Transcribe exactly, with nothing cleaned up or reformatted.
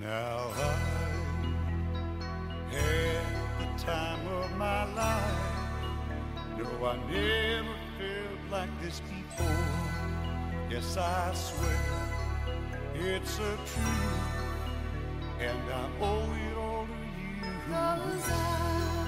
Now I had the time of my life. No, I never felt like this before. Yes, I swear it's a truth, and I owe it all to you. 'Cause I